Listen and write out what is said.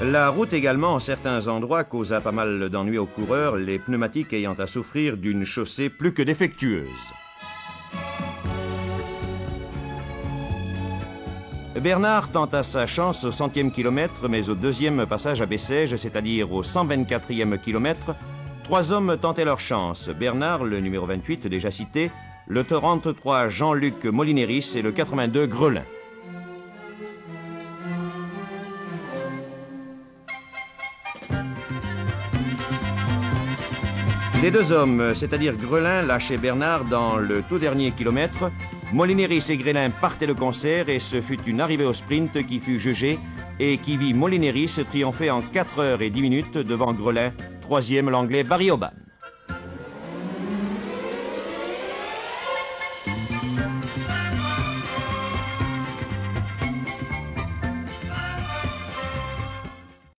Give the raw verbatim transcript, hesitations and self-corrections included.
La route également, en certains endroits, causa pas mal d'ennuis aux coureurs, les pneumatiques ayant à souffrir d'une chaussée plus que défectueuse. Bernard tenta sa chance au centième kilomètre, mais au deuxième passage à Bessèges, c'est-à-dire au cent vingt-quatrième kilomètre, trois hommes tentaient leur chance. Bernard, le numéro vingt-huit déjà cité, le trente-trois Jean-Luc Molineris et le quatre-vingt-deux Grelin. Les deux hommes, c'est-à-dire Grelin, lâchaient Bernard dans le tout dernier kilomètre. Molineris et Grelin partaient de concert et ce fut une arrivée au sprint qui fut jugée et qui vit Molineris triompher en quatre heures et dix minutes devant Grelin, troisième l'Anglais Barry Oban.